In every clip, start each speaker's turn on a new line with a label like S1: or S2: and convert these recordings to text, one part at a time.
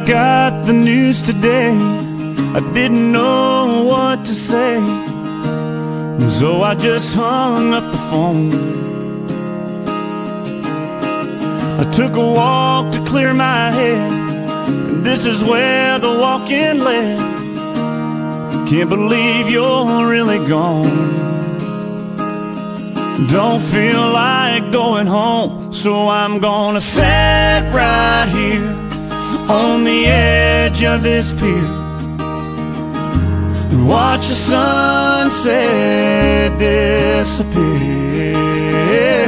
S1: got the news today, I didn't know what to say, so I just hung up the phone. I took a walk to clear my head, and this is where the walk-in led. Can't believe you're really gone. Don't feel like going home, so I'm gonna sit right here on the edge of this pier and watch the sunset disappear,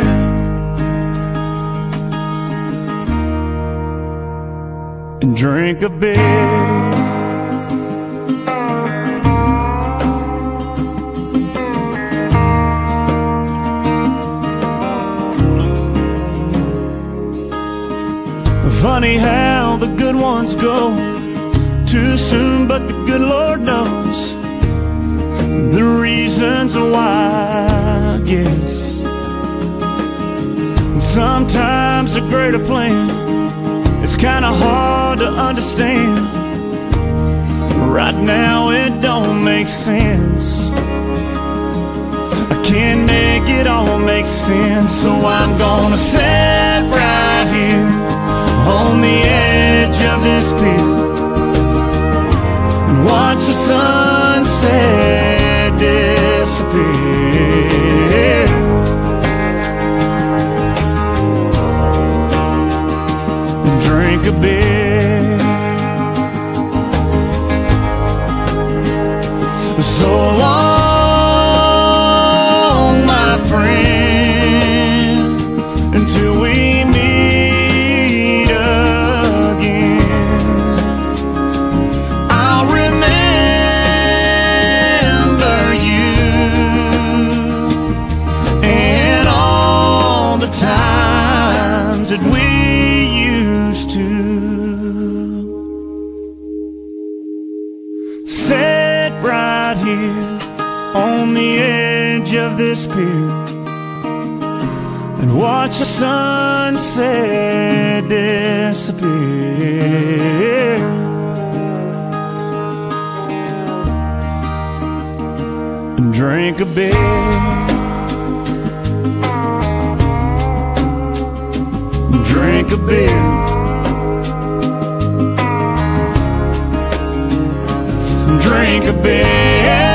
S1: and drink a beer. Funny how the good ones go too soon, but the good Lord knows the reasons why, I guess. Sometimes a greater plan, it's kinda hard to understand. Right now it don't make sense. I can't make it all make sense, so I'm gonna sit right here on the edge of this pier and watch the sunset disappear, and drink a beer. So long, my friend, until we meet again. I'll remember you and all the times that we used to sit right here on the edge of this pier and watch the sunset disappear, and drink a beer, drink a beer, drink a beer.